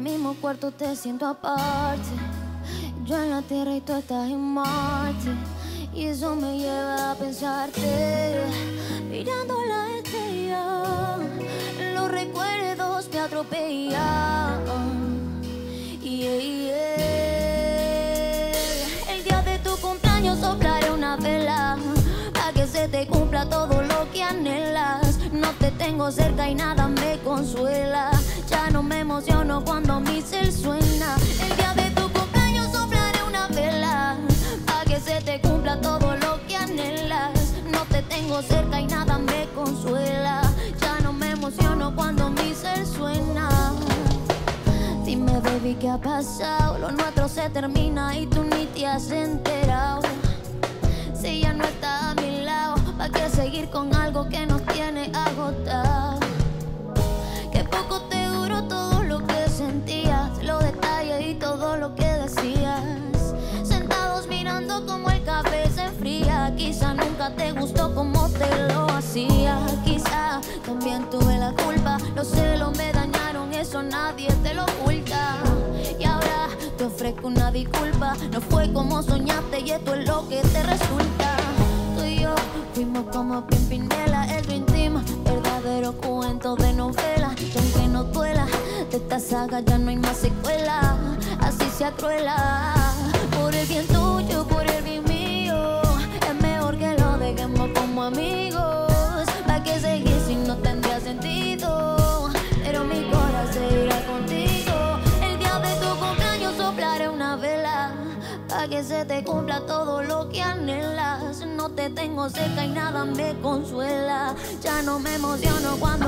mismo cuarto te siento aparte. Yo en la tierra y tú estás en Marte. Y eso me lleva a pensarte, mirando la estrella, los recuerdos me atropellan. Yeah, yeah. El día de tu cumpleaños soplaré una vela para que se te cumpla todo lo que anhelas. No te tengo cerca y nada me consuela. Ya no me emociono cuando mi cel suena. El día de tu cumpleaños soplaré una vela para que se te cumpla todo lo que anhelas. No te tengo cerca y nada me consuela. Ya no me emociono cuando mi cel suena. Dime, baby, ¿qué ha pasado? Lo nuestro se termina y tú ni te has enterado. Si ya no está a mi lado, ¿para qué seguir con algo que nos tiene agotado? Que poco te duró todo lo que sentías, los detalles y todo lo que decías. Sentados mirando como el café se enfría. Quizá nunca te gustó como te lo hacía. Quizá también tuve la culpa. Los celos me dañaron, eso nadie te lo oculta. Y ahora te ofrezco una disculpa. No fue como soñaste y esto es lo que te resulta. Tú y yo fuimos como Pimpinela, el Dream Team, verdadero cuento de novela. Y aunque no duela, de esta saga ya no hay más secuela. Así sea cruela. Por el bien tuyo, por el bien mío, es mejor que lo dejemos como amigos. ¿Para qué seguir si no tendría sentido? Pero mi corazón seguirá contigo. El día de tu cumpleaños soplaré una vela para que se te cumpla todo lo que anhelas. No te tengo cerca y nada me consuela. Ya no me emociono cuando